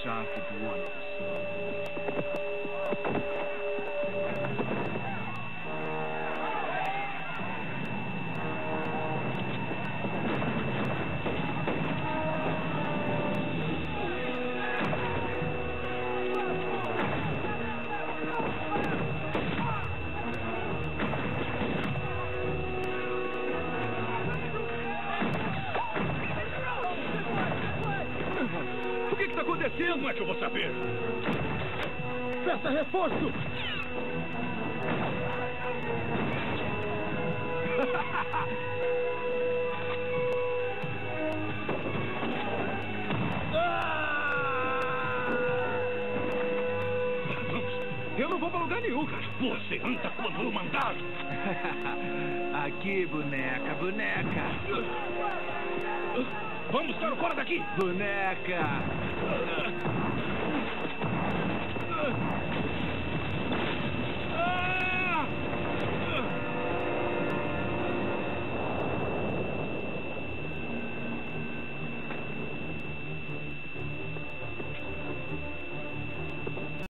chave do ônibus. O que está acontecendo? Como é que eu vou saber? Peça reforço! Eu não vou para lugar nenhum, cara. Você anda quando eu mandar. Aqui, boneca, boneca. Vamos para fora daqui. Boneca.